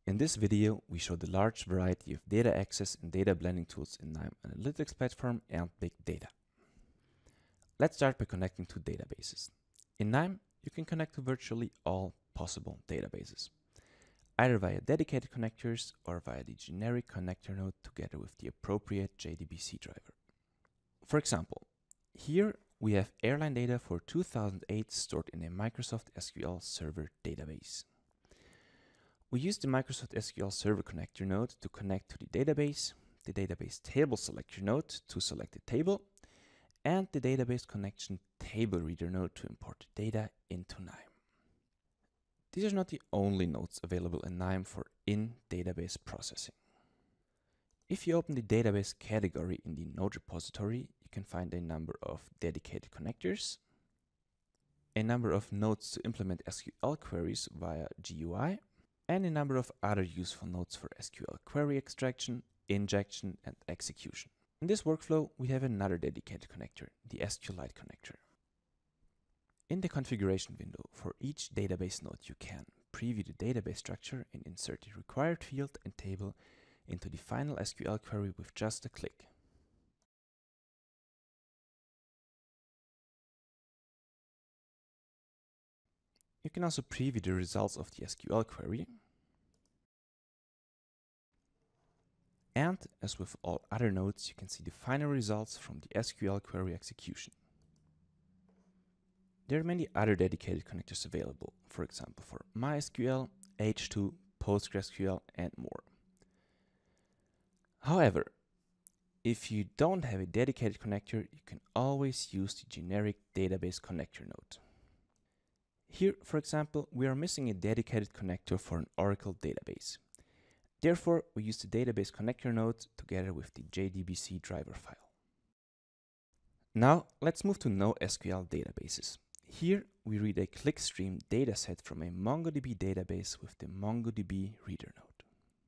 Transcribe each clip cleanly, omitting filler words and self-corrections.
In this video, we show the large variety of data access and data blending tools in KNIME Analytics Platform and Big Data. Let's start by connecting to databases. In KNIME, you can connect to virtually all possible databases, either via dedicated connectors or via the generic connector node together with the appropriate JDBC driver. For example, here we have airline data for 2008 stored in a Microsoft SQL Server database. We use the Microsoft SQL Server connector node to connect to the database table selector node to select the table, and the database connection table reader node to import the data into KNIME. These are not the only nodes available in KNIME for in-database processing. If you open the database category in the node repository, you can find a number of dedicated connectors, a number of nodes to implement SQL queries via GUI, and a number of other useful nodes for SQL query extraction, injection, and execution. In this workflow, we have another dedicated connector, the SQLite connector. In the configuration window for each database node, you can preview the database structure and insert the required field and table into the final SQL query with just a click. You can also preview the results of the SQL query. And as with all other nodes, you can see the final results from the SQL query execution. There are many other dedicated connectors available, for example for MySQL, H2, PostgreSQL, and more. However, if you don't have a dedicated connector, you can always use the generic database connector node. Here, for example, we are missing a dedicated connector for an Oracle database. Therefore, we use the database connector node together with the JDBC driver file. Now, let's move to noSQL databases. Here, we read a clickstream dataset from a MongoDB database with the MongoDB reader node.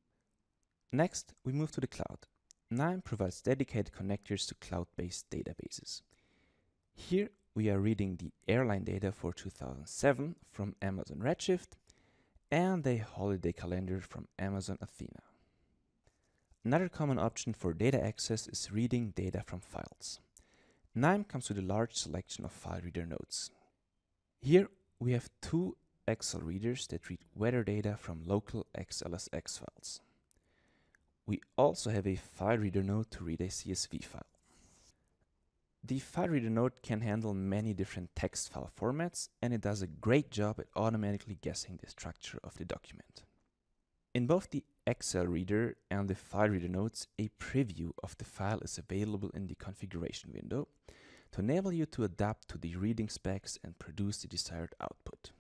Next, we move to the cloud. KNIME provides dedicated connectors to cloud-based databases. Here, we are reading the airline data for 2007 from Amazon Redshift and a holiday calendar from Amazon Athena. Another common option for data access is reading data from files. KNIME comes with a large selection of file reader nodes. Here we have two Excel readers that read weather data from local XLSX files. We also have a file reader node to read a CSV file. The file reader node can handle many different text file formats, and it does a great job at automatically guessing the structure of the document. In both the Excel reader and the file reader nodes, a preview of the file is available in the configuration window to enable you to adapt to the reading specs and produce the desired output.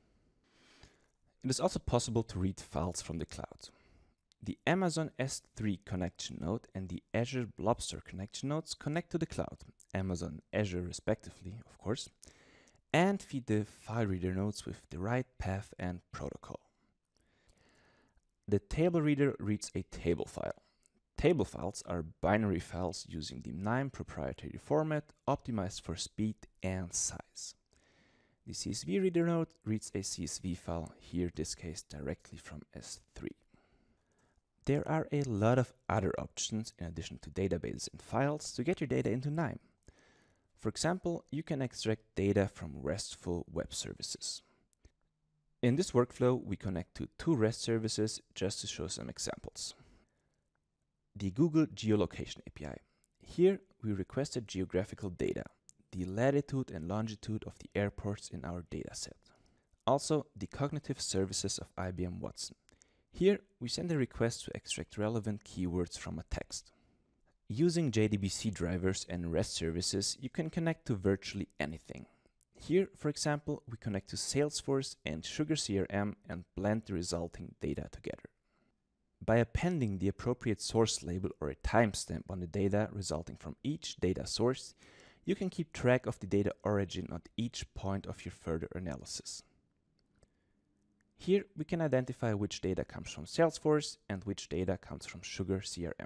It is also possible to read files from the cloud. The Amazon S3 connection node and the Azure Blobster connection nodes connect to the cloud, Amazon and Azure respectively, of course, and feed the file reader nodes with the right path and protocol. The table reader reads a table file. Table files are binary files using the KNIME proprietary format optimized for speed and size. The CSV reader node reads a CSV file, here in this case directly from S3. There are a lot of other options in addition to databases and files to get your data into KNIME. For example, you can extract data from RESTful web services. In this workflow, we connect to two REST services just to show some examples. The Google Geolocation API. Here we requested geographical data, the latitude and longitude of the airports in our dataset. Also, the cognitive services of IBM Watson. Here, we send a request to extract relevant keywords from a text. Using JDBC drivers and REST services, you can connect to virtually anything. Here, for example, we connect to Salesforce and Sugar CRM and blend the resulting data together. By appending the appropriate source label or a timestamp on the data resulting from each data source, you can keep track of the data origin at each point of your further analysis. Here, we can identify which data comes from Salesforce and which data comes from Sugar CRM.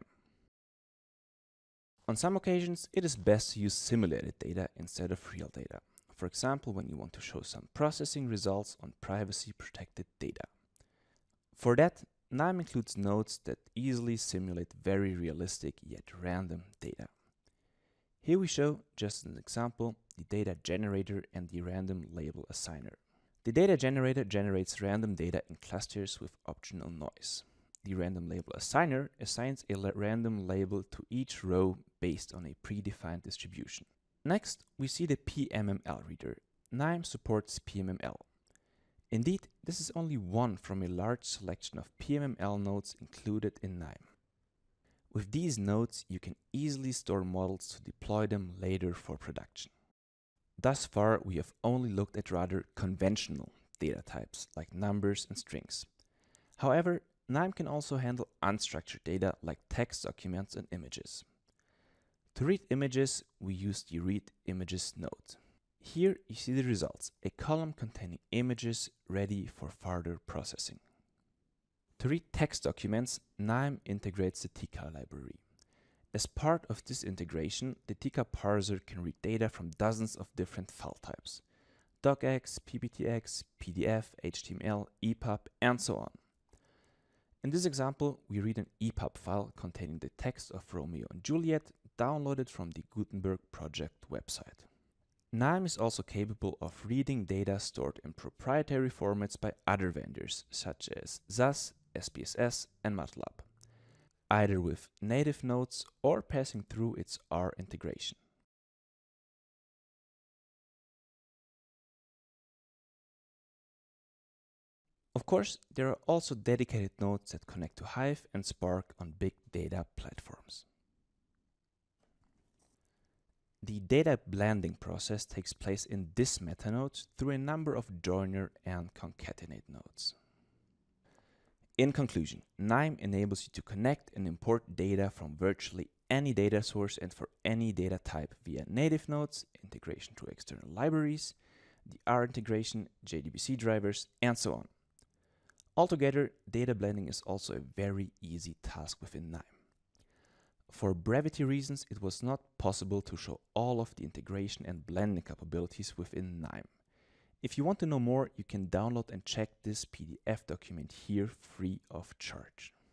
On some occasions, it is best to use simulated data instead of real data. For example, when you want to show some processing results on privacy-protected data. For that, KNIME includes nodes that easily simulate very realistic yet random data. Here we show, just as an example, the data generator and the random label assigner. The data generator generates random data in clusters with optional noise. The random label assigner assigns a random label to each row based on a predefined distribution. Next, we see the PMML reader. KNIME supports PMML. Indeed, this is only one from a large selection of PMML nodes included in KNIME. With these nodes, you can easily store models to deploy them later for production. Thus far, we have only looked at rather conventional data types like numbers and strings. However, KNIME can also handle unstructured data like text documents and images. To read images, we use the Read Images node. Here you see the results, a column containing images ready for further processing. To read text documents, KNIME integrates the TICA library. As part of this integration, the TICA parser can read data from dozens of different file types: docx, PPTX, PDF, HTML, EPUB, and so on. In this example, we read an EPUB file containing the text of Romeo and Juliet, downloaded from the Gutenberg project website. KNIME is also capable of reading data stored in proprietary formats by other vendors, such as SAS, SPSS, and MATLAB, either with native nodes or passing through its R integration. Of course, there are also dedicated nodes that connect to Hive and Spark on big data platforms. The data blending process takes place in this metanode through a number of joiner and concatenate nodes. In conclusion, KNIME enables you to connect and import data from virtually any data source and for any data type via native nodes, integration to external libraries, the R integration, JDBC drivers, and so on. Altogether, data blending is also a very easy task within KNIME. For brevity reasons, it was not possible to show all of the integration and blending capabilities within KNIME. If you want to know more, you can download and check this PDF document here free of charge.